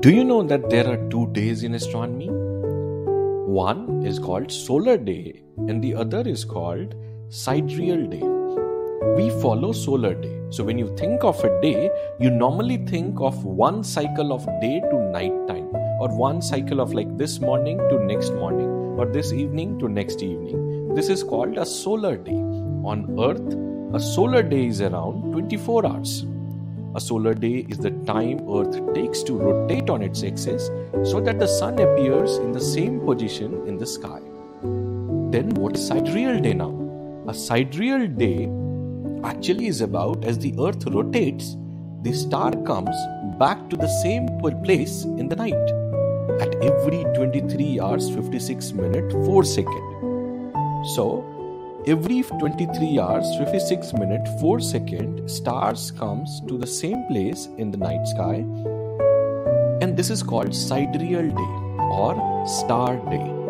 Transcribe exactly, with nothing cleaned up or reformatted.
Do you know that there are two days in astronomy? One is called solar day and the other is called sidereal day. We follow solar day. So when you think of a day, you normally think of one cycle of day to night time, or one cycle of like this morning to next morning, or this evening to next evening. This is called a solar day. On Earth, a solar day is around twenty-four hours. A solar day is the time Earth takes to rotate on its axis so that the sun appears in the same position in the sky. Then what is sidereal day now? A sidereal day actually is about as the Earth rotates, the star comes back to the same place in the night at every twenty-three hours, fifty-six minutes, four seconds. So, every twenty-three hours, fifty-six minutes, four seconds, stars comes to the same place in the night sky, and this is called sidereal day or star day.